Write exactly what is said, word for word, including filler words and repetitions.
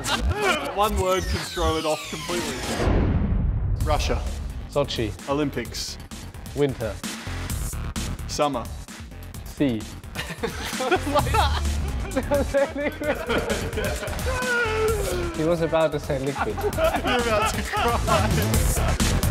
One word can throw it off completely. Russia. Sochi. Olympics. Winter. Summer. Sea. He was about to say liquid. You're about to cry.